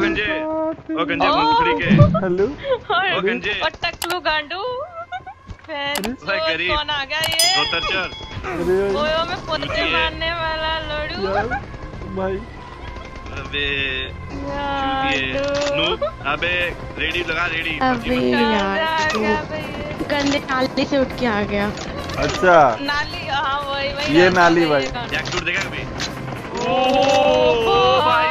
गंजे मूंगफली के हेलो ओ गंजे और टकलू गांडू कौन आ गया ये ओयो में पोते मारने वाला लड़ू भाई। अबे नूब अबे रेडी लगा रेडी। अबे यार गंदे नाली से उठ के आ गया। अच्छा नाली हाँ वही ये नाली भाई। जैकफ्रूट देखा कभी? ओ भाई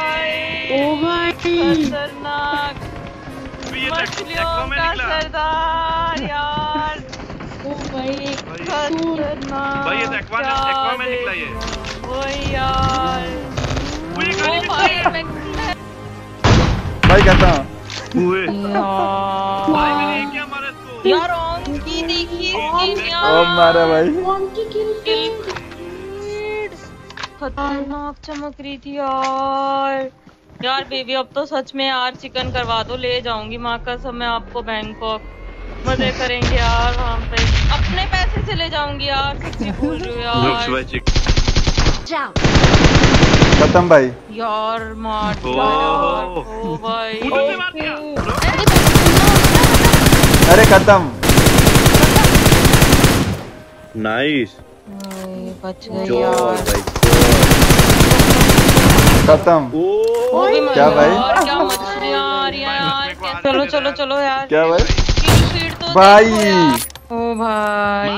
खतरनाक मछलियों का सरदार यार। ओ भाई खतरनाक भाई ये एक्वा में निकला ये। वही यार भाई कहता हूँ भाई मैंने क्या मारा इसको यार ओंकी देखिए मारा भाई। खतरनाक चमक रही थी यार बेबी अब तो सच में यार चिकन करवा दो, ले जाऊंगी माँ कसम मैं आपको बैंकॉक, मजे करेंगे यार वहाँ पे, अपने पैसे से ले जाऊंगी यार, सच्ची बोल रही हूँ यार। खत्म भाई यार मार ओ भाई अरे खत्म नाइस बच गई यार खत्म। क्या भाई क्या मछलियाँ आ रही हैं यार। चलो चलो चलो यार क्या भाई तो भाई ओ भाई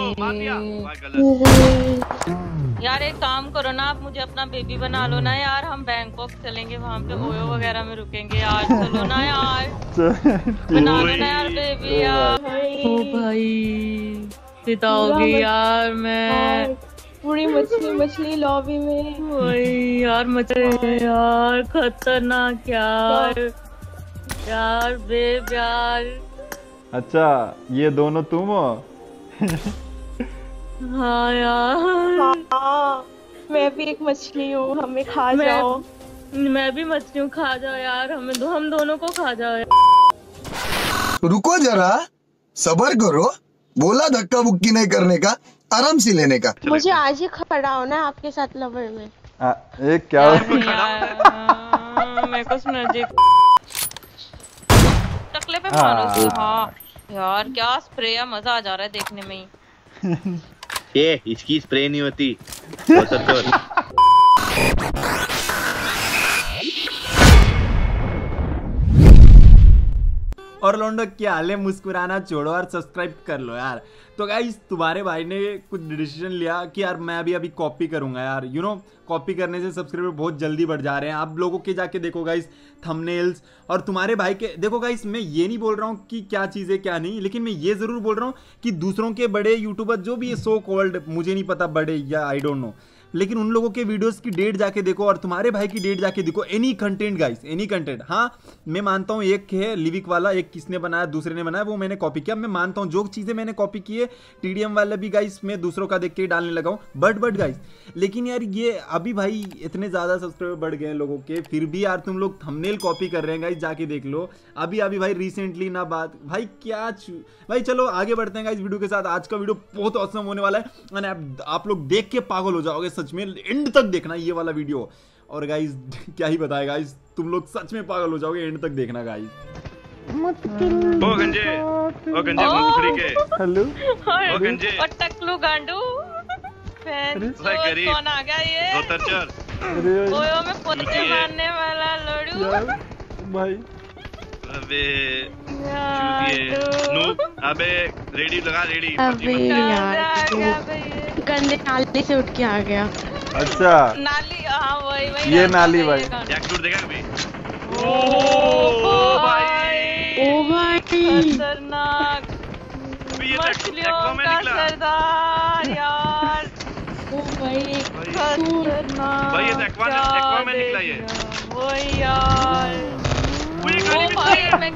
यार एक काम करो ना, आप मुझे अपना बेबी बना लो ना यार, हम बैंकॉक चलेंगे, वहाँ पे ओयो वगैरह में रुकेंगे यार। चलो ना यार बना लो ना यार बेबी यार। ओ भाई सिताओगी यार मैं पूरी मछली लॉबी में। वही यार मछली यार खतरनाक यार बेब यार। अच्छा ये दोनों तुम हो? हाँ यार मैं भी एक मछली हूँ, हमें खा जाओ। मैं भी मछली हूँ, खा जाओ यार हम दोनों को खा जाओ यार। रुको जरा सब्र करो, बोला धक्का बुक्की नहीं करने का, आराम से लेने का। मुझे आज ही खड़ा होना है आपके साथ लवर में। एक क्या मेरे को टकले पे मारो। हाँ यार क्या स्प्रे है, मजा आ जा रहा है देखने में ही। ये इसकी स्प्रे नहीं होती और लोंडो क्या हाल है, मुस्कुराना छोड़ो और सब्सक्राइब कर लो यार। तो गाइस तुम्हारे भाई ने कुछ डिसीजन लिया कि यार मैं अभी कॉपी करूंगा यार, कॉपी करने से सब्सक्राइबर बहुत जल्दी बढ़ जा रहे हैं। आप लोगों के जाके देखो गाइस थंबनेल्स, और तुम्हारे भाई के देखो गाइस। मैं ये नहीं बोल रहा हूँ कि क्या चीज़ है क्या नहीं, लेकिन मैं ये ज़रूर बोल रहा हूँ कि दूसरों के बड़े यूट्यूबर जो भी है सो कॉल्ड, मुझे नहीं पता बड़े या आई डोंट नो, लेकिन उन लोगों के वीडियोस की डेट जाके देखो और तुम्हारे भाई की डेट जाके देखो। Any content guys, any content. हाँ मैं मानता हूँ एक है लिविक वाला, एक किसने बनाया दूसरे ने बनाया, वो मैंने कॉपी किया। मैं मानता हूँ जो चीज़ें मैंने कॉपी की है टीडीएम वाला भी गाइस मैं दूसरों का देख के डालने लगा हूँ। बट गाइस लेकिन यार ये अभी भाई इतने ज़्यादा सब्सक्राइबर बढ़ गए हैं लोगों के, फिर भी यार तुम लोग थंबनेल कॉपी कर रहे हैं गाइस, जाके देख लो। अभी भाई रिसेंटली ना बात भाई क्या भाई। चलो आगे बढ़ते हैं गाइस वीडियो के साथ। आज का वीडियो बहुत औसम होने वाला है, आप लोग देख के पागल हो जाओगे सच में। एंड तक देखना ये वाला वीडियो, और गाइस क्या ही बताए गाइस, तुम लोग सच में पागल हो जाओगे। एंड तक देखना गाइस। ओ गंजे मूंगफली के हेलो ओ गंजे और टकलू गांडू कौन आ गया ये ओयो में पोते मारने वाला लड़ू भाई। अबे नूब अबे रेडी लगा रेडी। अबे यार गंदे नाली से उठ के आ गया। अच्छा नाली हाँ वही ये नाली भाई। जैकफ्रूट देखा कभी? ओ भाई खतरनाक मछलियों का सरदार यार। ओ भाई खतरनाक भाई ये एक्वा में निकला ये। वही यार ओ भाई मैं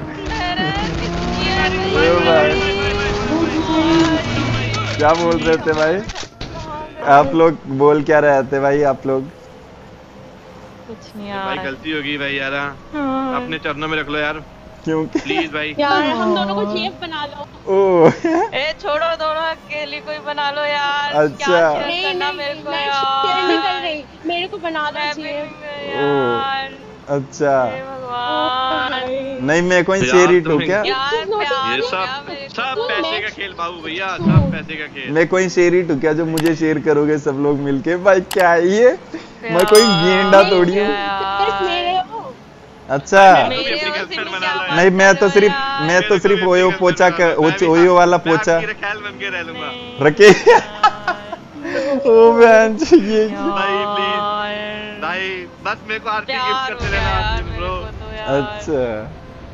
क्या बोल रहे थे भाई आप लोग? बोल क्या रहे थे भाई आप लोग? कुछ नहीं यार भाई गलती होगी भाई यार, अपने चरणों में रख लो यार क्यों प्लीज भाई। यार हम दोनों को शेफ बना लो। ओ ए छोड़ो दोनों अकेली कोई बना लो यार। अच्छा क्या करना मेरे को यार, मेरे को बना दो शेफ यार। अच्छा नहीं मैं कोई शेर हूँ क्या? यार ये प्यार हो सब गया मेरे को सब तो। पैसे का खेल बाबू भैया, सब पैसे का खेल। मैं कोई शेर हूँ क्या जो मुझे शेयर करोगे सब लोग मिलके? भाई क्या है ये? मैं कोई गेंडा थोड़ी हूँ। मेरे हो। अच्छा मेरे अपनी और गर्लफ्रेंड सिमी बना क्या लो बात नहीं मैं तो कर सिर्फ रहे हो मैं यार? तो सिर्फ ओयो पोचा ओयो वाला पोचा मैं ख्याल बन के रह लूंगा। रखे। ओ बहन ये भाई प्लीज यार, भाई, बस मेरे को आरती प्यार गिफ्ट हो करते गया रहना यार प्लीज मेरे ब्रो। को तो यार। अच्छा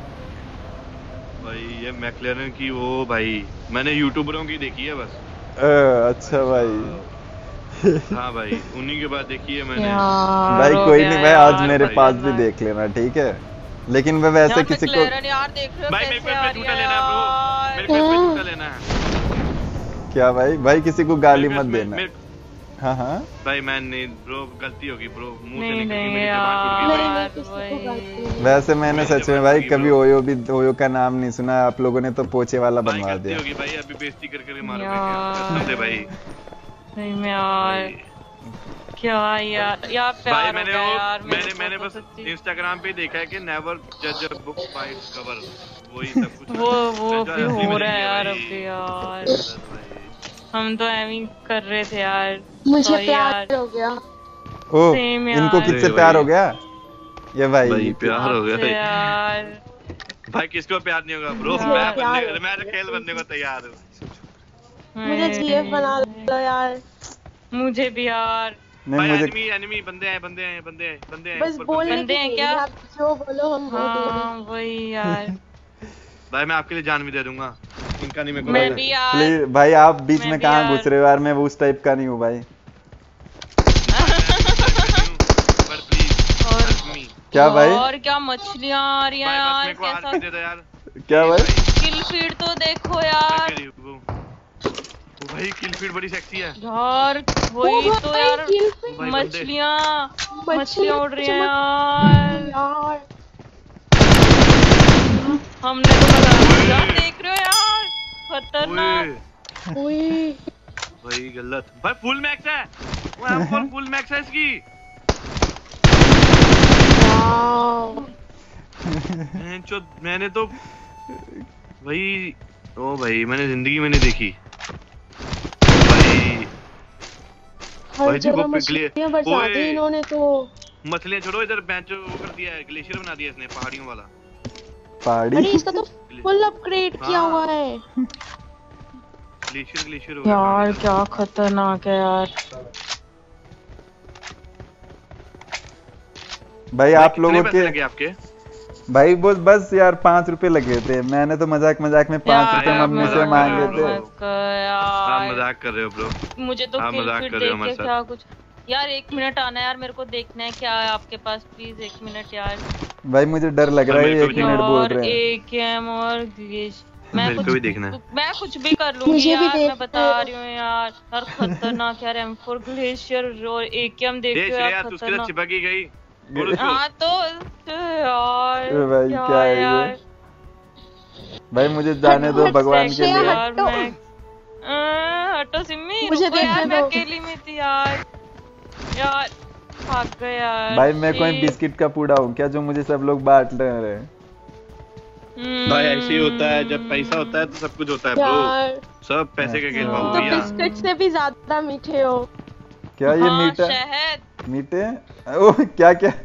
भाई ये मैक्लेरन की वो भाई मैंने यूट्यूबरों की देखी है बस। अच्छा भाई हाँ भाई उन्हीं के बाद देखी है मैंने। यार, भाई हो कोई गया नहीं भाई आज यार, मेरे भाई पास भी यार। देख लेना ठीक है, लेकिन मैं वैसे यार, किसी को McLaren यार देख रहे हो भाई मेरे को कैसे आ इसमें रही जूता है लेना है ब्रो, यार। मेरे को इसमें जूता लेना है। क्या भाई किसी को गाली मेरे को मत इसमें- देना। मेरे- हाँ हाँ भाई मैं नहीं ब्रो, गलती होगी ब्रो, मुंह से नहीं निकल गई, नहीं मेरी जबान टूट गई भाई। यार किसी को वही। गाली नहीं। वैसे मैंने मेरी सच में जबान भाई टूट गई कभी bro। ओयो का नाम नहीं सुना, आप लोगों ने तो पोचे वाला भाई बनवा गलती दिया। होगी भाई, अभी बेइज्जती कर करके मारोगे यार। क्या? कसम से भाई। नहीं मैं यार क्या यार प्यार भाई हो मैंने गया वो यार मेरे मैंने को बस तो सच्ची। इंस्टाग्राम पे देखा है कि नेवर जज a book by its cover, वही सब कुछ। वो मैं भी असली में हो नहीं रहा है किया यार भाई। अभी यार। बस भाई। हम तो एम ही कर रहे थे यार। मुझे Sorry प्यार यार। हो गया। ओ Same इनको यार। किससे भाई। प्यार हो गया? ये भाई भाई प्यार हो गया आपसे भाई। यार भाई किसको प्यार नहीं होगा ब्रो, मुझे मैं प्यार- मैं तो खेल बनने को तैयार हूँ। मुझे जीएफ बना लो यार। मुझे भी यार। नहीं भाई मुझे एनिमी बंदे हैं बस ऊपर बोलने बंदे के हैं लिए क्या? आप जो बोलो हम वो दे देंगे। हाँ वही यार। भाई मैं आपके लिए जान भी दे दूंगा, इनका नहीं मेरे को मैं पता। भी यार। प्लीज भाई आप बीच मैं में भी कहाँ यार। घुस रहे हो यार? मैं उस टाइप का नहीं हूँ भाई। पर प्लीज और मी क्या भाई? और क्या मछलियाँ आ रही हैं भाई बस यार मेरे को कैसा आरपी दे दो यार। क्या भाई? किल फीड तो देखो यार। वो भाई किल फीड बड़ी सेक्सी है। यार वही ओ तो भाई, यार kill feed। भाई बंदे। मछलियाँ उड़ रही हैं चमक- यार। यार हमने तो बता यार देख रहे हो यार खतरनाक। ओए, ओए भाई गलत भाई फुल मैक्स है वो M4 फुल मैक्स है इसकी। वाओ। मैंने तो भाई ओ भाई मैंने जिंदगी में नहीं देखी भाई। हर भाई जी, वो जगह पिघले- मछलियाँ बरसा ओए। दी इन्होंने तो। मछलियां छोड़ो, इधर बेंच वो कर दिया है, ग्लेशियर बना दिया इसने पहाड़ियों वाला। पहाड़ी अरे इसका तो फुल अपग्रेड किया हाँ। हुआ है। ग्लेशियर हो गया यार पहाड़ी क्या खतरनाक है यार। भाई का। आप कितने लोगों पैसे के लगे आपके? भाई बस यार 5 रुपए लगे थे, मैंने तो मजाक में 5 यार, रुपए मम्मी से मजाक मांगे कर रहे थे। हो। मत कर आप यार। मजाक कर रहे हो ब्रो। मुझे तो आप किल मजाक फीड कर रहे हो देख हमारे के क्या कुछ। यार 1 मिनट आना यार, मेरे को देखना है क्या है आपके पास, प्लीज 1 मिनट यार। भाई मुझे डर लग रहा है, मेरे को 1 भी मिनट बोल और रहे हैं। AKM और ग्लेश मेरे को भी देखना है। मैं कुछ भी कर लूंगी मुझे भी यार, मैं देखना बता है। रही हूँ यार। यार खतरनाक यार M4 ग्लेशियर और AKM देख ये के यार श्रेया तू उसके साथ खतरनाक। चिपक ही गई। बोल उसको। हाँ तो यार अरे भाई, क्या है ये? यार भाई मुझे जाने दो भगवान के श्रेया, लिए। यार हटो। मैं हटो सिम्मी, मुझे रुको यार, देखने मैं दो। अकेली में थी यार। यार भाग गए यार। भाई मैं कोई Shit. बिस्किट का पूड़ा हूँ क्या जो मुझे सब लोग बांट रहे हैं? भाई ऐसे ही होता है, जब पैसा होता है तो सब कुछ होता है ब्रो। यार सब पैसे का खेल तुम बाबू तो भैया। बिस्किट से भी ज्यादा मीठे हो। क्या ये हाँ, मीठा शहद मीठे? ओ क्या क्या?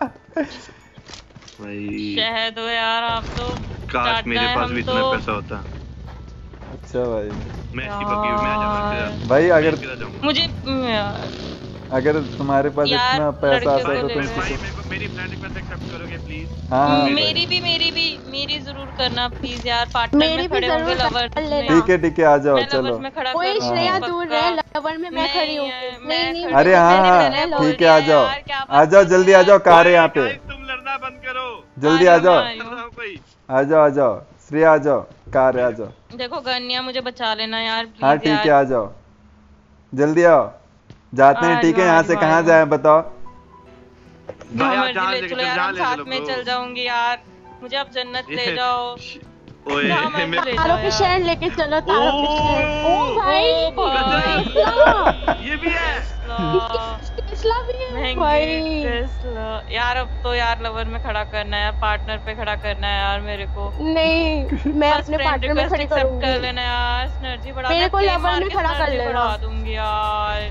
भाई शहद हो यार आप तो। काश टाटा मेरे है पास हम भी तो। इतना पैसा होता। अच्छा भाई, मैं चिपक गई, मैं आ जाऊंगा भाई अगर मुझे यार अगर तुम्हारे पास यार, इतना पैसा लड़के आता को तो ले तुम ले। भाई मेरे को मेरी फ्रेंड रिक्वेस्ट एक्सेप्ट करोगे प्लीज? हाँ हाँ भाई। मेरी जरूर करना प्लीज यार। पार्टनर मेरी में भी खड़े होंगे जरूर लवर कर लेना। ठीक है आ जाओ मैं चलो। लवर्स में खड़ा कोई करूंगी श्रेया पक्का। दूर रहे, लवर में मैं खड़ी हूँ। मैं नहीं खड़ी अरे हूँ, हाँ मैंने हाँ पहले बोल ठीक है आ दिया जाओ यार, क्या आ बात जाओ कर जल्दी रहे आ हो? जाओ, कार है यहाँ पे। Guys, तुम लड़ना बंद करो। जल्दी आ जाओ कोई आ जाओ श्रेया आ जाओ, कार है आ जाओ। देखो गन्या मुझे बचा लेना यार प्लीज। हाँ ठीक है आ जाओ जल्दी आओ, जाते हैं आ ठीक है। जाओ, यहाँ आ से जाओ, कहाँ आ जाए बताओ? भाई आप मर्जी जहाँ ले ले चलो यार, जहाँ हम ले साथ चलो में bro। चल जाऊंगी यार। मुझे आप जन्नत ले ये- जाओ। ओए जहाँ मर्जी मेरे- ले तारों जाओ के यार। शहर लेके चलो, तारों के शहर। ओ भाई ओ भाई। ये भी है। अल्लाह। टेस्ला भी है महंगी भाई। टेस्ला यार। अब तो यार लवर में खड़ा करना है, पार्टनर पे खड़ा करना है यार मेरे को। नहीं मैं अपने पार्टनर में खड़ी एक्सेप्ट कर करूंगी। लेना यार, सिनर्जी बढ़ा मेरे को मैं लवर मार में के खड़ा कर synergy लेना। बढ़ा दूंगी यार।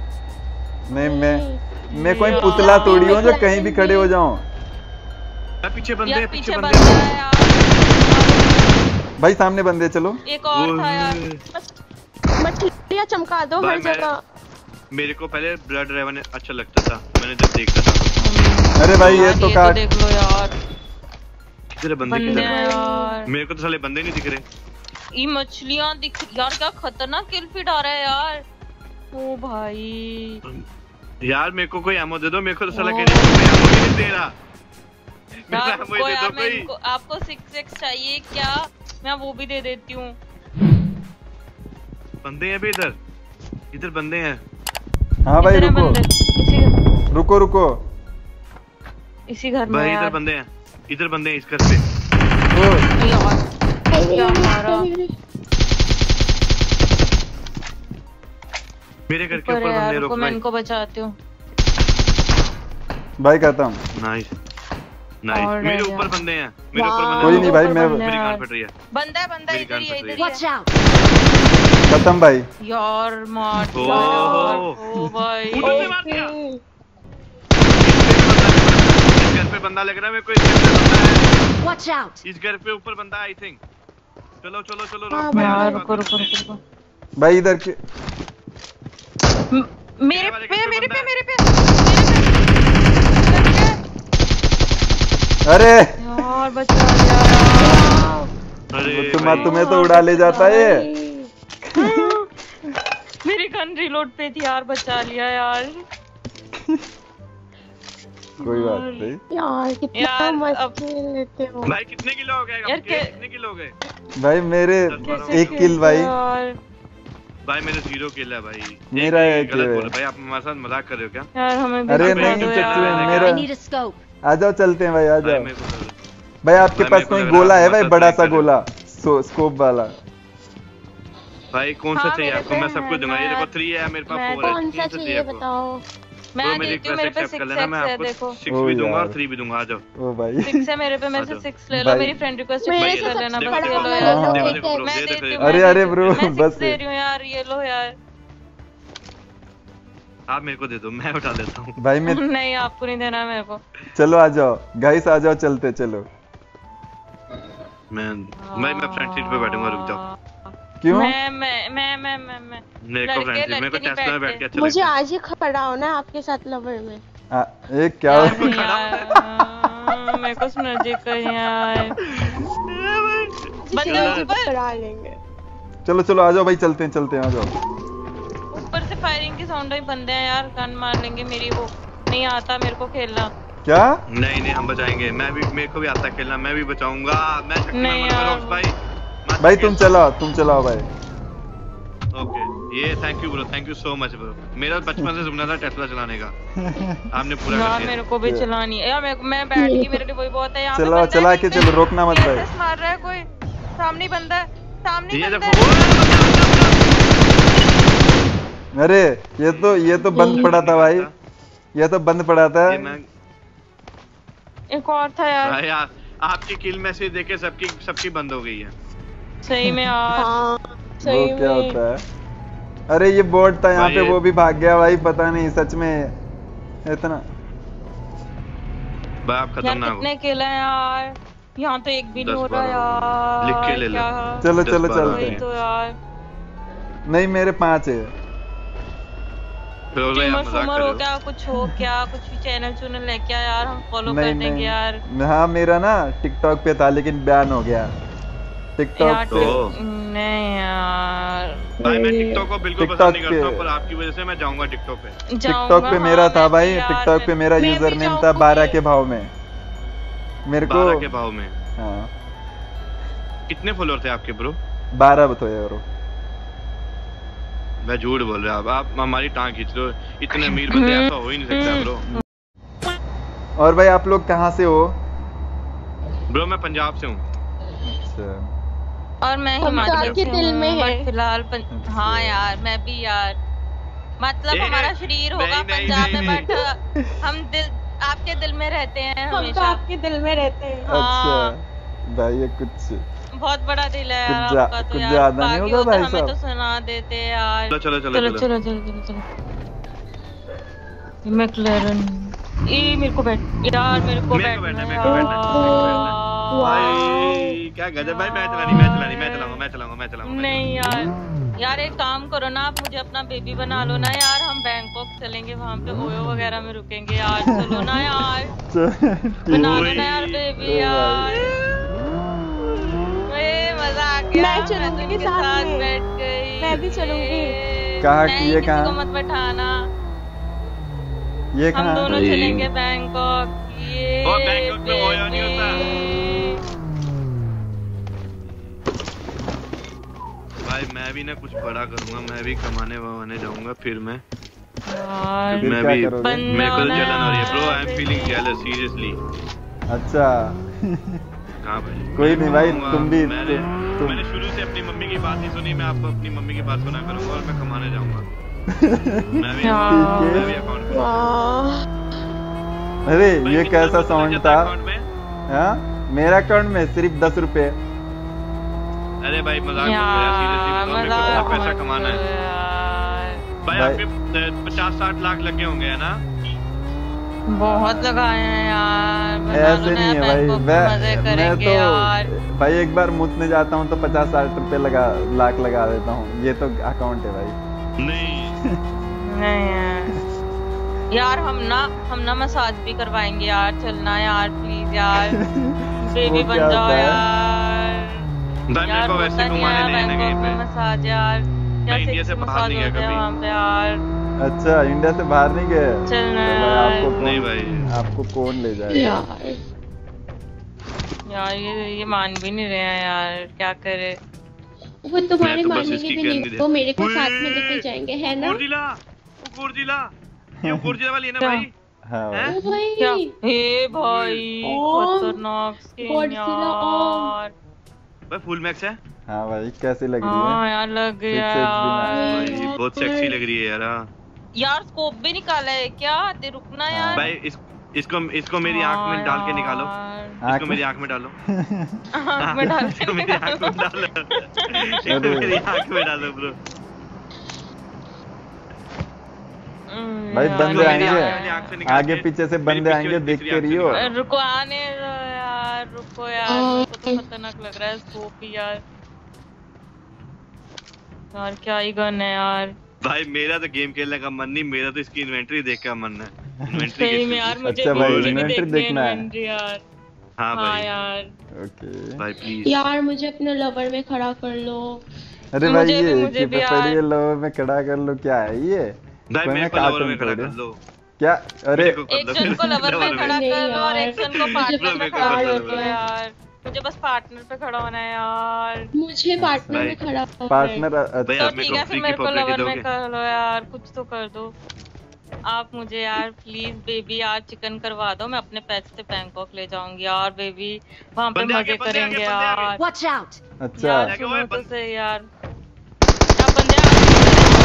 नहीं मैं कोई पुतला तोड़ी हूँ जो कहीं भी खड़े हो जाऊं। पीछे बंदे यार हैं, पीछे पीछे बंदा बंदे है यार। भाई सामने बंदे, चलो। एक और था यार। मछलियाँ चमका दो भाई हर जगह। मेरे को पहले ब्लड रेवन अच्छा लगता था, मैंने जब देखा था। अरे भाई ये यार, तो ये काट। देख लो यार, किधर बंदे बंदे किधर हैं यार। मेरे को तो साले बंदे नहीं दिख रहे। ये मछलियाँ दिख यार, क्या खतरनाक किल फीड आ रहा है यार। ओ भाई यार मेरे को कोई एमो दे दो, मेरे को तो साला कहने कोई एमो ही नहीं दे रहा। मेरे यार को रुको एमो ही दे यार, दो मैं कोई। इनको आपको 6x चाहिए क्या? मैं वो भी दे देती हूँ। बंदे हैं भी इधर, इधर बंदे हैं। हाँ भाई इधर है रुको बंदे, रुको रुको। इसी घर में भाई यार। इधर बंदे हैं, इधर बंदे हैं इस घर पे। ओ, यार क्या मारा। मेरे घर के ऊपर ऊपर है यार, बंदे, रुको रोक मैं भाई। इनको बचाती हूँ। भाई खत्म। नाइस और नाइस। मेरे रह ऊपर गया। बंदे हैं, मेरे ऊपर बंदे हैं। कोई नहीं भाई, मैं ऊपर मेरी बंदे कान हैं। फट रही है। बंदा है बंदा है, मेरी इधर ही है, कान इधर ही फट है। खत्म भाई। यार मार ओ, दिया यार। ओ भाई उधर से मार दिया। इस घर पे बंदा लग रहा है मेरे को, इस घर पे बंदा है। Watch out! इस घर पे ऊपर बंदा आई थिंक। चलो चलो चलो हाँ, रोक भाई, यार रोक रुको भाई। रुको रुको रुको। भाई इधर के मेरे वाले पे घर पे मेरे बंदा पे है। मेरे पे अरे यार बचा लिया यार। अरे तुम्हें तो उड़ा ले जाता है ये। मेरी गन रिलोड पे थी यार, बचा लिया यार। कोई बात नहीं यार कितना यार, मस्त अब- खेल लेते हो। भाई कितने किलो हो गए? यार, कितने किलो हो गए? भाई मेरे कैसे एक किल भाई। यार भाई मेरे 0 किल है भाई। मेरा एक गलत है। बोल रहे भाई, आप हमारे साथ मजाक कर रहे हो क्या? यार हमें भी अरे दिखा नहीं दो सच यार। में मेरा। I need a scope. आ जाओ चलते हैं भाई, आ भाई जाओ मेरे को भाई। आपके भाई, पास मेरे को कोई लग रहा गोला है आप भाई, हमारे बड़ा साथ सा नहीं गोला, स्कोप वाला। भाई कौन सा हाँ, चाहिए मेरे आपको? पे मैं सब कुछ है, दूंगा। ये मैं- देखो 3 है मेरे पास, मैं 4 है। कौन सा कौन सा चाहिए आपको? बताओ। मैं ब्रो, मेरी देती हूँ, रिक्वेस्ट मेरे पे एक्सेप्ट कर 6x लेना, मैं है आपको देखो। 6 ओ भी दूंगा यार। और 3 भी दूंगा। आ जाओ। ओ भाई 6 है मेरे पे, मेरे आ से जाओ। 6 ले लो। भाई- मेरी फ्रेंड रिक्वेस्ट मेरे एक्सेप्ट से कर लेना सबसे बस, बड़ा ये लो वाला यार। लो, देखो एक- देखो ब्रो, मैं ये देती देखो। हूँ, अरे मैं अरे देती ब्रो हूँ। मैं 6 बस। दे रही हूँ यार, ये लो यार। आप मेरे को दे दो, मैं उठा लेता हूँ। भाई मैं नहीं आपको नहीं देना मेरे को। चलो आ जाओ गाइस, आ जाओ चलते चलो। मैं फ्रंट सीट पे बैठूंगा, रुक जाओ। क्यों? मैं मेरे को फ्रंट सीट, मेरे को लड़के नहीं टेस्ला में बैठ के बैठते। अच्छा मुझे लगता है। आज ही खड़ा होना है आपके साथ लवर में। एक क्या यार नहीं यार, मेरे को सुनर्जी कर यार। बंदा जिसे ऊपर करा लेंगे। चलो चलो आ जाओ भाई, चलते हैं आ जाओ। ऊपर से फायरिंग की साउंड ही बंदे हैं यार, गन मार लेंगे मेरी। वो नहीं आता मेरे को खेलना। क्या? नहीं नहीं हम बचाएंगे, मैं भी, मेरे को भी आता है खेलना, मैं भी बचाऊंगा। मैं शक्तिमान नहीं बनूंगा, यार। रोक्स भाई। मत भाई खेल। तुम चलाओ भाई। ओके, ये thank you bro, thank you so much bro. मेरा बचपन से सपना था टेस्ला चलाने का, आपने पूरा यार कर दिया। मेरे को भी चलानी है यार। मैं बैठ गई, मेरे लिए वही बहुत है। यहाँ पे चलाओ, बंदा है, चला कहीं के पे चलो, रोकना मत भाई। TSS मार रहा है कोई। सामने ही बंदा है, सामने ही ये बंदा देखो, है। अरे ये तो बंद पड़ा था भाई, ये तो बंद पड़ा था। ये मैं एक और था यार। भाई आपकी किल मैसेज देके सबकी बंद हो गई है। सही में यार। हाँ वो सही क्या में। होता है? अरे ये बोर्ड था यहाँ भाई पे, ये- वो भी भाग गया भाई, पता नहीं सच में इतना। भाई आप यार खतरनाक हो। कितने किल हैं यार? यहाँ तो एक भी नहीं 10 हो रहा 12 यार। लिख के ले लो। क्या? चलो 10 चलो 12 चलते वही हैं। तो यार। नहीं मेरे 5 है। फिर बोल रहे हैं, आप ट्यूमर मजाक फूमर कर हो रहे हो। क्या? कुछ हो क्या? कुछ भी चैनल लेके आ यार, हम फॉलो कर नहीं देंगे यार। नहीं हाँ मेरा ना टिकटॉक पे था, लेकिन बैन हो गया टिकटॉक यार पे। तो- नहीं यार। भाई मैं टिकटॉक को बिल्कुल टिकटॉक पसंद नहीं करता हूँ, पे- पर आपकी वजह से मैं जाऊंगा टिकटॉक पे। टिकटॉक पे मेरा था भाई, टिकटॉक पे मेरा यूजर नेम था 12 के भाव में। मेरे को 12 के भाव में। हाँ कितने फॉलोअर थे आपके ब्रो? 12 बताओ ब्रो। मैं झूठ बोल रहा हूँ, आप हमारी टांग खींच रहे हो। इतने अमीर बंदे ऐसा हो ही नहीं सकता ब्रो। और भाई आप लोग कहाँ से हो? ब्रो मैं पंजाब से हूँ। अच्छा और मैं हम तो हिमाचल आपके से दिल में हूँ, है। बट फिलहाल हाँ यार मैं भी यार। मतलब हमारा शरीर होगा पंजाब में, बट हम दिल आपके दिल में रहते हैं हम तो हमेशा। आपके दिल में रहते हैं। अच्छा भाई ये कुछ बहुत बड़ा दिल है यार कुछ आपका तो कुछ यार। ज्यादा नहीं बाकी होगा होता भाई हमें तो साहब? सुना देते यार। चलो चलो चलो चलो चलो चलो चलो चलो। मैक्लेरन ये मेरे को बैठ यार, मेरे को बैठना है यार। भाई क्या गजब भाई। मैं चलाऊंगा। नहीं यार एक काम करो ना, आप मुझे अपना बेबी बना लो ना यार। हम बैंकॉक चलेंगे, वहाँ पे ओयो वगैरह में रुकेंगे यार। चलो ना यार, बना लो ना यार बेबी यार। मजा आ गया। मैं चलूंगी साथ में। बैठ गई। मैं भी चलूंगी। कहाँ नहीं, ये किसी कहाँ को मत बैठाना। ये हम कहाँ दोनों भाई? चलेंगे बैंकॉक। ये और बैंकॉक में ओयो नहीं होता। भाई मैं भी ना कुछ बड़ा करूंगा, मैं भी कमाने वमाने जाऊंगा फिर मैं यार फिर मैं क्या भी करोगे? मेरे को तो बनना जलन हो रही है ब्रो। आई एम यार। Feeling jealous seriously. अच्छा हाँ भाई कोई नहीं भाई, तुम भी मैंने शुरू से अपनी मम्मी की बात नहीं सुनी। मैं आपको अपनी मम्मी की बात सुना करूंगा और मैं कमाने जाऊंगा। मैं भी अकाउंट में। अरे भाई, ये कितना कैसा कुछ साउंड बचता था? अकाउंट में? हाँ मेरा अकाउंट में सिर्फ 10 रुपए। अरे भाई मजाक मत करो यार, सीरियसली बताओ मेरे को कितना पैसा कमाना है। भाई भाई- आपके 50-60 लाख लगे होंगे है ना? बहुत लगाए हैं यार। बना लो ऐसे ना नहीं है यार, भाई। बैंकॉक में मजे मैं करेंगे यार। तो भाई एक बार मुझने जाता हूँ तो 50-60 रुपए लाख लगा देता हूँ। ये तो अकाउंट है भाई। नहीं नहीं यार हम ना मसाज भी करवाएंगे यार। चलना यार प्लीज यार। बेबी वो बन क्या जाओ होता है? यार। भाई मेरे यार को होता वैसे नहीं घुमाने है ले जाना बैंकॉक कहीं में पे। मसाज यार। क्या इंडिया से सेक्सी बाहर मसाज नहीं गया होते हैं कभी। वहाँ पे यार। अच्छा इंडिया से बाहर नहीं गए? चलना तो भाई यार। आपको कौन नहीं भाई। आपको कौन ले जाएगा? यार यार ये मान भी नहीं रहे हैं यार, क्या करे। वो तुम्हारे मैं तो बस मानने इसकी की भी कहनी नहीं, दे- वो मेरे को उए! साथ में लेके जाएंगे है ना। गोरजिला ये गोरजिला वाली है ना क्या? भाई? हाँ भाई। हैं? ओ भाई क्या हे भाई ओम, खतरनाक स्किन गॉडजिला ओम। यार। भाई फुल मैक्स है हाँ भाई कैसी लग रही हाँ है? यार लग गया 6x भी ना। यार। भाई बहुत सेक्सी लग रही है यार। हाँ। यार स्कोप भी निकाला है क्या? ते रुकना यार। भाई इसको मेरी आंख में डाल के निकालो। आँख इसको मेरी आंख में डालो। आँख में डाल इसको मेरी आंख में डालो। इसको अरे। मेरी आंख में डालो ब्रो। भाई यार, बंदे मेरी आएंगे आँख से निकाल आगे के पीछे से मेरी बंदे पीछे आएंगे वाली देख दूसरी के आँख से रहियो। निकाल। रुको आने दो यार, रुको यार। मेरे को तो खतरनाक लग रहा है स्कोप ही यार। यार क्या ही गन है यार। भाई मेरा तो गेम खेलने का मन नहीं, मेरा तो इसकी इन्वेंटरी देख का मन है। इन्वेंटरी सही में यार मुझे अच्छा भाई, मुझे भी इन्वेंटरी देखनी देखना है। इन्वेंटरी यार। हाँ हाँ भाई यार। ओके भाई प्लीज। यार मुझे अपने लवर में खड़ा कर लो। अरे भाई मुझे भी- ये मुझे कि भी पड़ी यार। लो में खड़ा कर लो क्या है ये? भाई कोई मेरे मैं को लवर कार्टून में खड़ा थोड़ी। कर लो। क्या? अरे मेरे को कर एक लो, जन को लवर में खड़ा नहीं कर लो और यार, एक जन को मुझे पार्टनर पे मेरे को खड़ा कर कर लो दो यार। मुझे बस पार्टनर पे खड़ा होना है यार। मुझे पार्टनर भाई, में खड़ा करना है। पार्टनर भाई, तो आप मेरे ठीक को है फ्री फिर की मेरे को पॉपुलैरिटी लवर में दोगे? कर लो यार, कुछ तो कर दो आप मुझे यार प्लीज। बेबी यार चिकन करवा दो, मैं अपने पैसे से बैंकॉक ले जाऊंगी यार बेबी। वहाँ पे बंदे आगे, मजे बंदे आगे, करेंगे बंदे आगे। यार। Watch out! अच्छा यार आगे सुनो ओए, तो बंद- सही यार। क्या बंदे आ रहे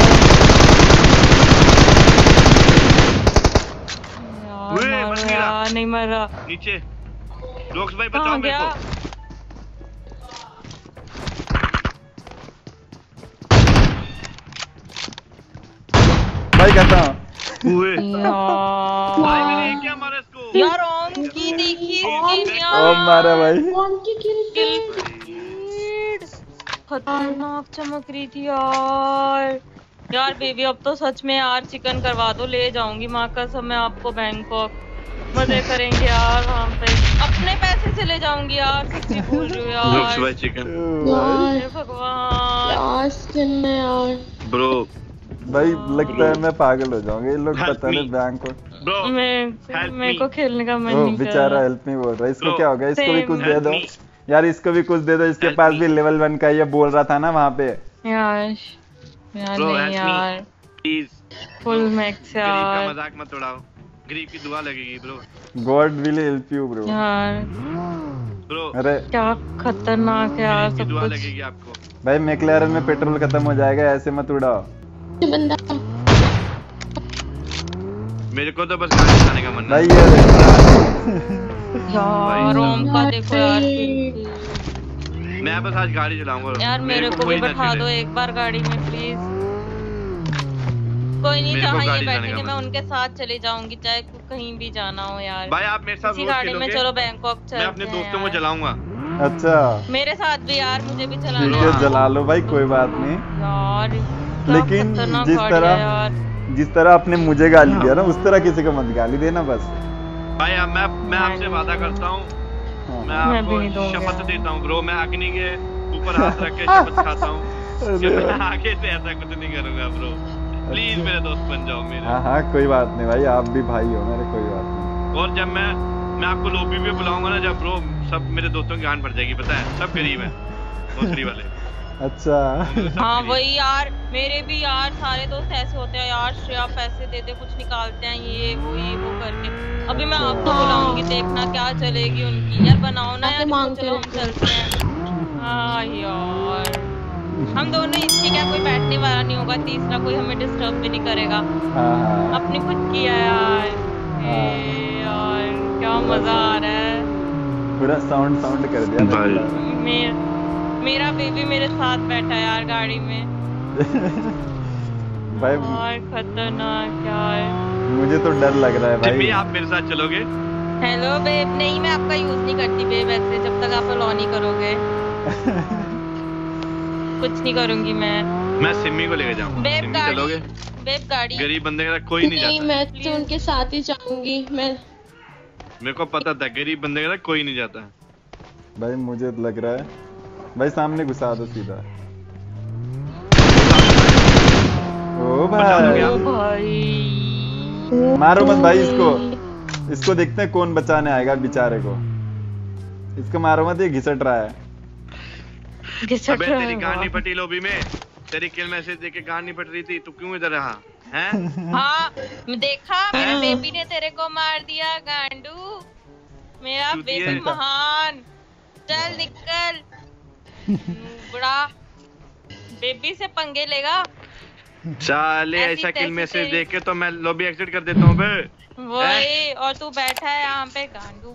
हैं? ओए, यार मर मारो गया। यार, नहीं मरा। नीचे रोक्स भाई बचाओ कहाँ मेरे गया? को। भाई कहता हूँ ओए भाई मैंने यार क्या मारा इसको? यार ओम की देखी स्किन ओ यार। मारा भाई। कौन की किल खतरनाक चमक रही थी यार। यार बेबी अब तो सच में यार चिकन करवा दो, ले जाऊंगी माँ कसम मैं आपको बैंकॉक। मजे करेंगे यार वहाँ पे, अपने पैसे से ले जाऊंगी यार। सच्ची बोल रही हूँ रोक्स यार। भाई चिकन यार हे भगवान। यार स्किन में यार। ब्रो भाई लगता है मैं पागल हो जाऊंगा। ये लोग Help पता नहीं me. बैंक को। ब्रो Help मेरे me. को खेलने का मन ओ नहीं कर बेचारा रहा। हेल्प मी बोल रहा है। इसको Bro, क्या हो गया? इसको भी same. कुछ दे Help दो me. यार। इसको भी कुछ दे दो। इसके Help पास me. भी लेवल 1 का ये बोल रहा था ना वहाँ पे। यार यार Bro, नहीं help me. यार प्लीज फुल मैक्स गरीब का यार। मजाक मत उड़ाओ, गरीब की दुआ लगेगी bro. God will help you bro. यार ब्रो अरे क्या खतरनाक है यार गरीब की सब दुआ कुछ। लगेगी आपको। भाई मैक्लेरन में पेट्रोल खत्म हो जाएगा, ऐसे मत उड़ाओ। ये बंदा मेरे को तो बस गाड़ी चलाने का मन है भाई यार रोम का देखो यार मैं बस आज गाड़ी चलाऊंगा यार मेरे को भी बैठा दो एक बार गाड़ी में प्लीज। कोई नहीं, जहाँ ये बैठेंगे मैं उनके साथ चली जाऊंगी, चाहे कहीं भी जाना हो यार। भाई आप मेरे साथ इसी गाड़ी में चलो बैंकॉक चलते हैं। मैं अपने दोस्तों को जलाऊंगा। अच्छा मेरे साथ भी यार, मुझे भी चलाना ठीक है, जला लो भाई, कोई बात नहीं यार। लेकिन जिस तरह आपने मुझे गाली दिया ना, उस तरह किसी को मत गाली देना बस। भाई अब मैं आपसे वादा करता हूँ, मैं आपको शपथ देता हूँ ब्रो, मैं अग्नि के ऊपर हाथ रख के शपथ खाता हूँ कि मैं आगे से ऐसा कुछ नहीं करूंगा ब्रो। प्लीज मेरे दोस्त बन जाओ मेरे। हाँ कोई बात नहीं भाई, आप भी भाई हो मेरे, कोई बात नहीं। और जब मैं आपको लॉबी में बुलाऊंगा ना, जब ब्रो सब मेरे दोस्तों की जान पड़ जाएगी, पता है सब गरीब हैं भोसड़ी वाले। अच्छा हाँ वही यार, मेरे भी यार सारे दोस्त ऐसे होते हैं यार, श्रेया पैसे दे दे कुछ निकालते हैं ये वो करके। अभी मैं आपको बुलाऊंगी, देखना क्या चलेगी उनकी। यार बनाओ ना यार, चलो हम चलते हैं। हाँ यार हम दोनों, इसकी क्या कोई बैठने वाला नहीं होगा, तीसरा कोई हमें डिस्टर्ब भी नहीं करेगा। अपने खुद किया यार। यार क्या मजा आ रहा है, पूरा साउंड कर दिया मेरा बेबी मेरे साथ बैठा है यार गाड़ी में। भाई खतरनाक यार, मुझे तो डर लग रहा है भाई। आप मेरे साथ चलोगे? हेलो बेब, नहीं मैं आपका यूज नहीं करती बेब ऐसे, जब तक आप अलाउ नहीं करोगे कुछ नहीं करूंगी मैं सिमी को लेके जाऊंगा। बेब गाड़ी चलोगे? बेब गाड़ी गरीब बंदे का कोई नहीं जाता। मैं तो उनके साथ ही जाऊंगी। मेरे को पता था गरीब बंदे का कोई नहीं जाता भाई। मुझे लग रहा है भाई सामने घुसा दो सीधा। ओ भाई मारो मत भाई इसको देखते हैं कौन बचाने आएगा बेचारे को। इसको मारो मत, ये घिसट रहा है। अबे तेरी गांड नहीं फटी लॉबी में, तेरी किल मैसेज देख के गांड नहीं फट रही थी, तू क्यों इधर रहा हैं? हाँ देखा, मेरे बेबी ने तेरे को मार दिया गांडू, मेरा बेबी महान। चल निकल बुरा, बेबी से पंगे लेगा। साले ऐसा किल मैसेज देख के तो मैं लॉबी एग्जिट कर देता हूँ बे। वही, और तू बैठा है यहाँ पे गांडू।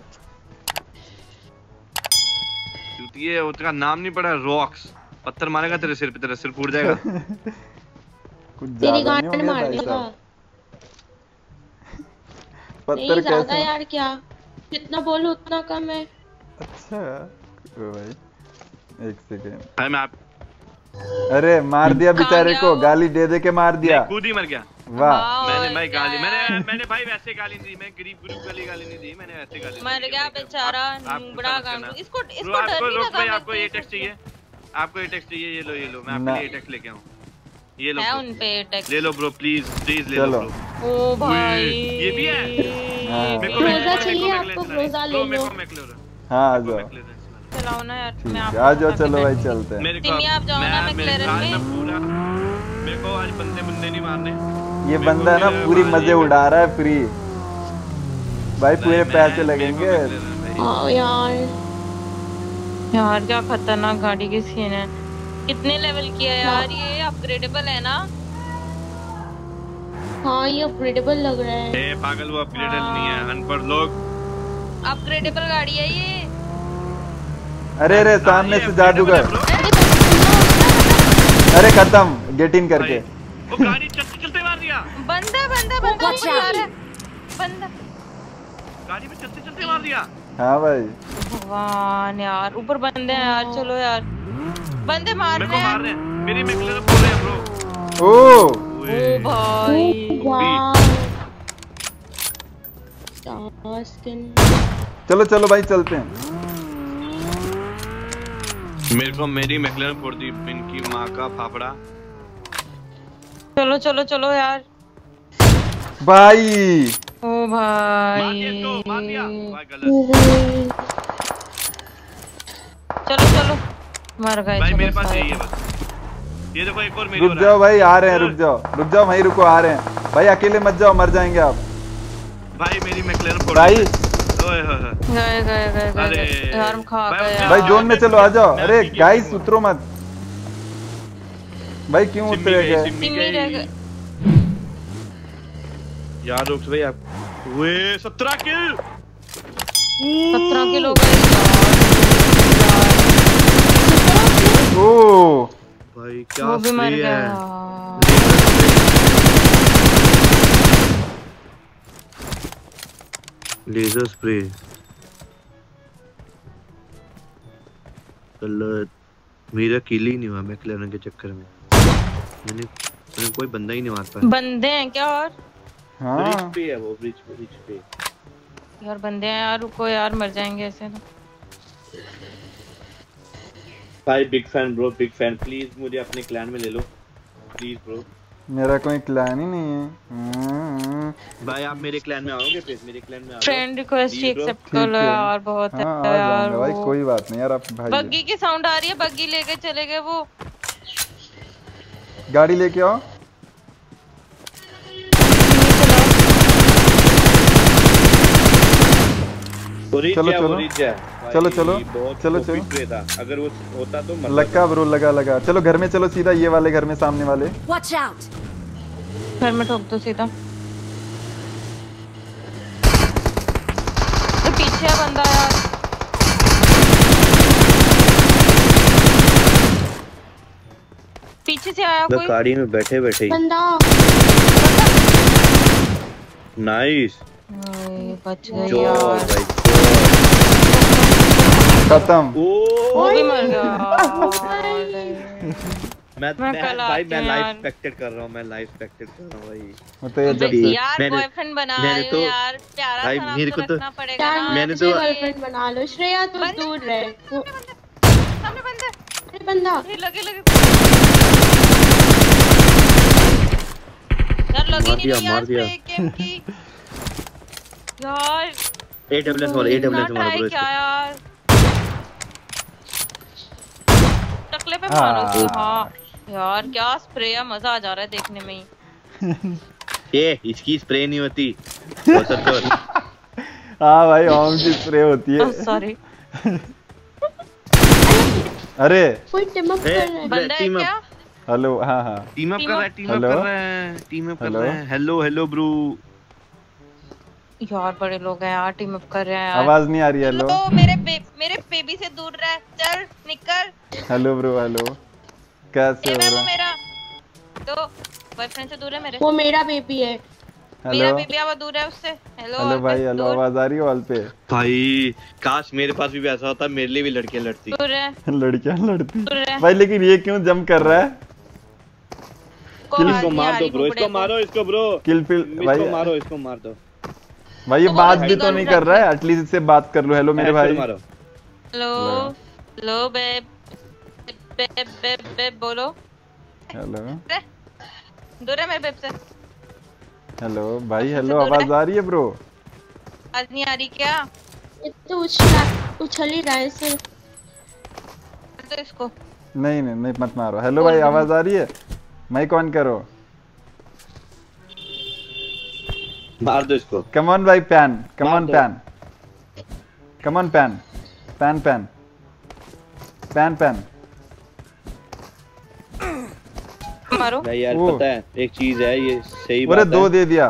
ये उसका नाम नहीं पड़ा, रॉक्स। पत्थर मारेगा तेरे सिर पे, तेरा सिर फूट जाएगा। कुछ ज्यादा नहीं हो गया भाई साहब? पत्थर कैसे यार, क्या जितना बोलूं उतना कम है। अच्छा भाई एक सेकेंड। भाई मैं आप अरे मार दिया बेचारे को, गाली दे दे के मार दिया। खुद ही मर गया। वाह मैंने भाई गाली मैंने भाई वैसे गाली नहीं दी, मैं गरीब वाली गाली नहीं दी, मैंने ऐसे गाली मर गया बेचारा नुबड़ा गांडू। इसको डर नहीं लगा। भाई आपको ये टेक्स्ट चाहिए, आपको ये टेक्स्ट चाहिए, ये लो मैं आपके लिए ये टेक्स्ट लेके आऊं। ये लो उन पे टेक्स्ट ले लो ब्रो, प्लीज ले लो ब्रो। ओ भाई ये भी है। रोजा चाहिए आपको? रोजा ले लो। हाँ आ जाओ, चलाओ ना यार। मैं आ जाओ, चलो भाई चलते हैं। आप जाओ ना मैक्लेरन में। मेरे को आज बंदे नहीं मारने। ये बंदा ना पूरी मजे उड़ा रहा है फ्री भाई, पूरे पैसे लगेंगे। यार क्या खतरनाक गाड़ी की सीन है। कितने लेवल की है यार ये? अपग्रेडेबल है ना? हाँ ये अपग्रेडेबल लग रहा है। पागल, वो अपग्रेडेबल नहीं है, अनपढ़ लोग। अपग्रेडेबल गाड़ी है ये। अरे सामने से जादूगर। अरे खत्म, गेट इन करके। वो गाड़ी चलते मार दिया। बंदा गाड़ी में चलते मार दिया। हाँ भाई भगवान यार, ऊपर बंदे हैं यार। चलो यार, बंदे मार रहे हैं। मेरी मैक्लेरन बोल रहे हैं ब्रो। ओ भाई चलो भाई चलते हैं। मेरे को मेरी मैक्लेरन फोड़ दी इनकी माँ का फाफड़ा। चलो यार भाई। ओ भाई मार दिया। गलत। चलो मर गए। भाई मेरे पास यही है बस। ये देखो एक और मेरी। रुक जाओ भाई, आ रहे हैं। रुक जाओ वहीं रुको, आ रहे हैं भाई। अकेले मत जाओ, मर जाएंगे आप। भाई मेरी मैक्लेरन फोड़ भाई। गए यार, खा गए भाई जोन में चलो, आ जाओ। अरे गाइस उतरो मत भाई, क्यों उतरे गए? यार रुक भाई आप। वे 17 किल 17 किल हो गए ओ भाई क्या वो भी मर स्प्रे गया है। यार। लेजर स्प्रे मेरा किल ही नहीं हुआ मैं क्लियर के चक्कर में। मैंने कोई बंदा ही नहीं मार पाया। बंदे हैं क्या? और हाँ ब्रिज पे है वो, ब्रिज पे यार बंदे हैं यार, रुको यार मर जाएंगे ऐसे तो। भाई big fan bro, big fan. Please मुझे अपने क्लैन में ले लो प्लीज ब्रो। मेरा कोई क्लैन ही नहीं है। भाई आप मेरे क्लैन में आओगे प्लीज, मेरे क्लैन में आओ। फ्रेंड रिक्वेस्ट ही एक्सेप्ट कर लो ठीक है। यार, बहुत है हाँ, आ यार जाऊंगा भाई, वो। कोई बात नहीं यार, आप भाई बग्गी की साउंड आ रही है, बग्गी लेके चले गए वो। गाड़ी लेके आओ। चलो चलो चलो चलो चलो था। अगर वो होता तो लगा ब्रो, लगा। चलो घर में चलो सीधा, ये वाले घर में, सामने वाले। Watch out! घर में ठोक दो सीधा। तो पीछे है बंदा यार। पीछे से आया कोई। गाड़ी में बैठे बैठे बंदा नाइस बच गए जो यार। भाई खत्म। वो भी मर गया। मैं कल भाई मैं आके लाइव यार। स्पेक्टेड कर रहा हूँ, मैं लाइव स्पेक्टेड कर रहा हूँ भाई। मतलब ये जब यार मैंने- बॉयफ्रेंड बना मैंने रहे हो तो- यार, प्यारा भाई सा नाम मेरे तो को तो- रखना पड़ेगा ना। मैंने तो- गर्लफ्रेंड बना लो श्रेया, तू दूर रहे। सामने बंदा। अरे बंदा ये लगे यार, लगी नहीं मार यार दिया। स्प्रे गेम की यार। AWS मारो, AWS मारो ट्राई ब्रो क्या इसको। यार, टकले पे मारो तो। हाँ यार क्या स्प्रे है, मजा आ जा रहा है देखने में ही। ये इसकी स्प्रे नहीं होती होता तो। हाँ भाई, ओम की स्प्रे होती है। सॉरी। अरे कोई टीम अप कर रहा है। बंदा है टीम अप। क्या? हेलो, हाँ हाँ टीम अप कर रहा है, टीम अप हेलो? कर रहा है, टीम अप कर हेलो? रहा है। Hello hello bro. यार बड़े लोग हैं यार, टीम अप कर रहे हैं यार। आवाज नहीं आ रही है। हेलो तो मेरे बेबी से दूर रह, चल निकल। हेलो ब्रो, हेलो कैसे ये हो मैं वो रहा? मेरा तो बॉयफ्रेंड से दूर है मेरे। वो मेरा बेबी है। मेरा हेलो बेबी अब दूर है उससे। हेलो हेलो भाई, हेलो आवाज आ रही है ऑल पे? भाई काश मेरे पास भी वैसा होता, मेरे लिए भी लड़कियां लड़ती। दूर है लड़कियां लड़ती दूर है। भाई, लेकिन ये क्यों जंप कर रहा है? इसको मार दो ब्रो, इसको मारो, इसको ब्रो किल फिल भाई, इसको मारो, इसको मार दो भाई ये वो बात बस भी तो नहीं कर रहा है, एटलीस्ट इससे बात कर लो। हेलो मेरे भाई। मारो। हेलो हेलो बेब बोलो। हेलो दूर है मेरे बेब से। हेलो भाई, हेलो आवाज आ रही है ब्रो? आज नहीं आ रही क्या? ये तो उछल ही रहा है सिर्फ। तो इसको नहीं नहीं नहीं, मत मारो। हेलो भाई, आवाज आ रही है? माइक ऑन करो। मार दो इसको। कम ऑन भाई, पैन कम मार ऑन दो। Pan, come on pan pan pan pan pan. मारो। नहीं यार ओ। पता है एक चीज है, ये सही अरे बात दो है। दे दिया।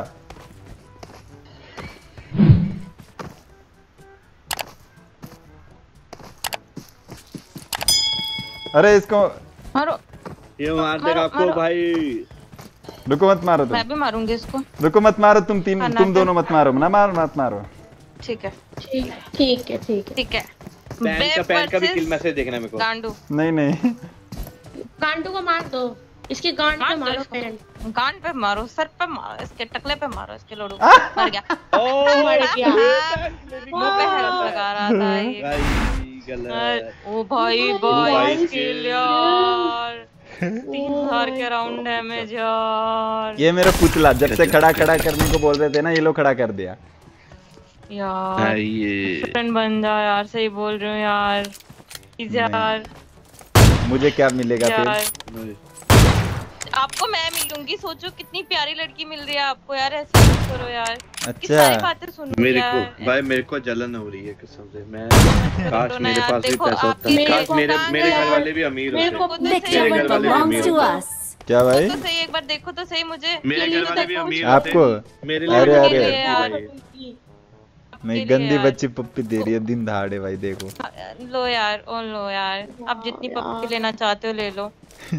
अरे इसको मारो। ये मार देगा मारो, आपको मारो। भाई। रुको मत मारो तुम, मैं भी मारूंगी इसको। रुको मत मारो तुम, हाँ, तुम दोनों मत मारो ना, मत मारो। ठीक है ठीक है ठीक है। पैन का भी किल मैसेज देखना मेरे को। गांडू नहीं नहीं गांडू को मार दो, इसके गांड पे मार दो मारो इसको। पैन। गांड पे मारो, सर पे मारो, इसके टकले पे मारो, इसके लोड़ू मर गया। मर गया। मुंह पे हेल्प लगा रहा था ये। भाई गलत। ओ भाई भाई भाई skill। स्किल यार, 3000 के राउंड डैमेज यार। ये मेरा पुतला जब से खड़ा करने को बोल रहे थे ना, ये लोग खड़ा कर दिया। यार ये फ्रेंड बन जा यार, सही बोल रहे हो यार। प्लीज यार मुझे क्या मिलेगा यार, फिर? आपको मैं मिलूंगी। सोचो कितनी प्यारी लड़की मिल रही है आपको यार, ऐसे मत करो यार। अच्छा। कितनी सारी बातें सुनो मेरे यार। को भाई, मेरे को जलन हो रही है कसम से। मैं काश ना मेरे यार, पास भी देखो पैसा होता, आपकी काश मेरे दुकान मेरे है। घर वाले भी अमीर मेरे होते। को खुद से Victory मेरे घर वाले भी belongs अमीर to होते। us. क्या भाई? तो सही, एक बार देखो तो सही मुझे। मेरे घर वाले भी अमीर आपको? मेरे लिए अरे अरे यार नहीं, गंदी बच्ची पप्पी दे रही है दिन दहाड़े भाई, देखो। लो यार, ओ लो यार, आप जितनी पप्पी लेना चाहते हो ले लो।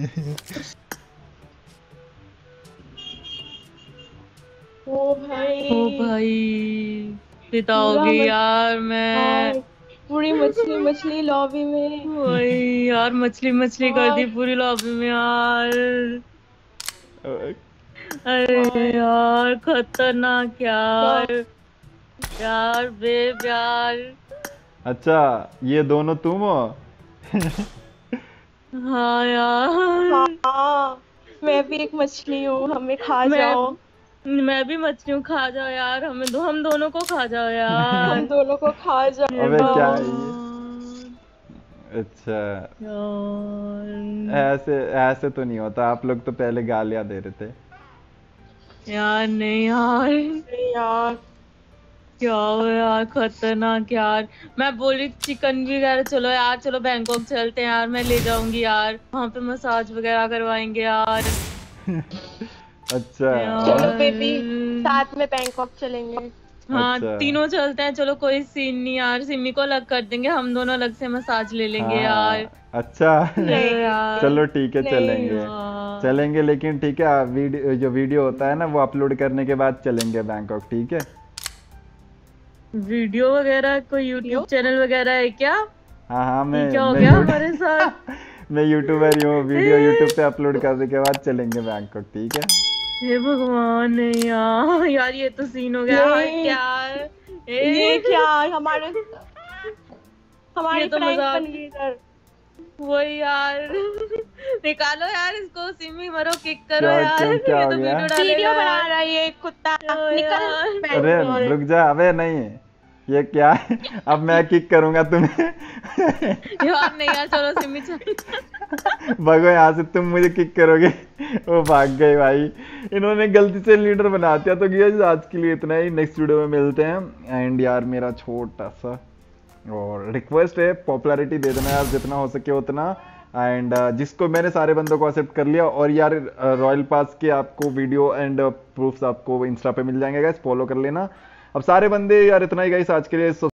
ओ भाई पिता होगी यार मैं। पूरी मछली लॉबी में। वही यार, मछली कर दी पूरी लॉबी में यार। अरे यार खतरनाक यार, यार बेब यार। अच्छा ये दोनों तुम हो? हाँ यार। हाँ, मैं भी एक मछली हूँ, हमें खा जाओ। मैं भी मछली हूँ, खा जाओ यार, हम दोनों को खा जाओ यार। हम दोनों को खा जाओ। अबे क्या है ये? अच्छा ऐसे ऐसे तो नहीं होता, आप लोग तो पहले गालियां दे रहे थे यार। नहीं यार यार क्या हो यार, खतरनाक यार। मैं बोली चिकन वगैरह, चलो यार, चलो बैंकॉक चलते हैं यार, मैं ले जाऊंगी यार, वहाँ पे मसाज वगैरह करवाएंगे यार। अच्छा चलो बेबी, साथ में बैंकॉक चलेंगे। हाँ अच्छा। तीनों चलते हैं, चलो कोई सीन नहीं यार, सिमी को अलग कर देंगे, हम दोनों अलग से मसाज ले लेंगे यार। अच्छा यार चलो ठीक है, नहीं चलेंगे चलेंगे, लेकिन ठीक है वीडियो, जो वीडियो होता है ना वो अपलोड करने के बाद चलेंगे बैंकॉक, ठीक है? वीडियो वगैरह कोई यूट्यूब चैनल वगैरह है क्या? हाँ मैं क्या हो गया हमारे साथ? मैं यूट्यूबर हूँ, वीडियो यूट्यूब पे अपलोड करने के बाद चलेंगे बैंकॉक, ठीक है? हे भगवान नहीं यार, यार ये तो सीन हो गया यार। ये क्या हमारी तो प्रैंक मजाक बन गई इधर। वही यार। निकालो यार इसको, सिमी मरो, किक करो क्या यार, क्या ये हो तो गया? वीडियो बना रहा है ये कुत्ता, निकल। अरे रुक जा, अबे नहीं ये क्या है? अब मैं किक करूंगा तुम्हें। यार नहीं यार, चलो सिमी चल। भगो यहाँ से, तुम मुझे किक करोगे। वो भाग गए भाई, इन्होंने गलती से लीडर बना दिया। तो गाइस आज के लिए इतना ही, नेक्स्ट वीडियो में मिलते हैं। एंड यार मेरा छोटा सा और रिक्वेस्ट है, पॉपुलैरिटी दे देना यार जितना हो सके उतना। एंड जिसको मैंने सारे बंदों को एक्सेप्ट कर लिया, और यार रॉयल पास के आपको वीडियो एंड प्रूफ्स आपको इंस्टा पे मिल जाएंगे गाइस, फॉलो कर लेना। अब सारे बंदे यार, इतना ही गाइस आज के लिए।